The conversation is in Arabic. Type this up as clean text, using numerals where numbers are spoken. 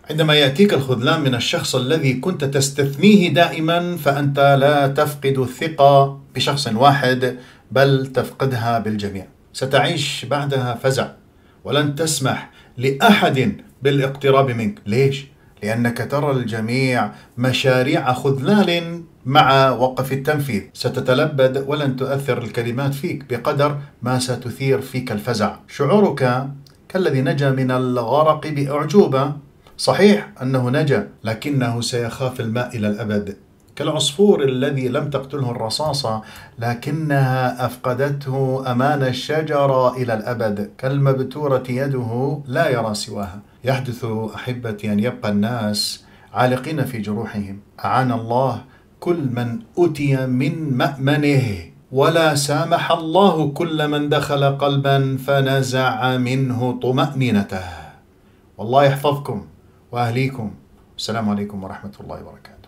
عندما يأتيك الخذلان من الشخص الذي كنت تستثنيه دائما، فأنت لا تفقد الثقة بشخص واحد، بل تفقدها بالجميع. ستعيش بعدها فزع، ولن تسمح لأحد بالاقتراب منك. ليش؟ لأنك ترى الجميع مشاريع خذلان مع وقف التنفيذ. ستتلبد ولن تؤثر الكلمات فيك بقدر ما ستثير فيك الفزع. شعورك كالذي نجا من الغرق بأعجوبة. صحيح أنه نجا، لكنه سيخاف الماء إلى الأبد. كالعصفور الذي لم تقتله الرصاصة، لكنها أفقدته أمان الشجرة إلى الأبد. كالمبتورة يده لا يرى سواها. يحدث أحبتي أن يبقى الناس عالقين في جروحهم. أعان الله كل من أتي من مأمنه، ولا سامح الله كل من دخل قلبا فنزع منه طمأنينته. والله يحفظكم وأهليكم. السلام عليكم ورحمة الله وبركاته.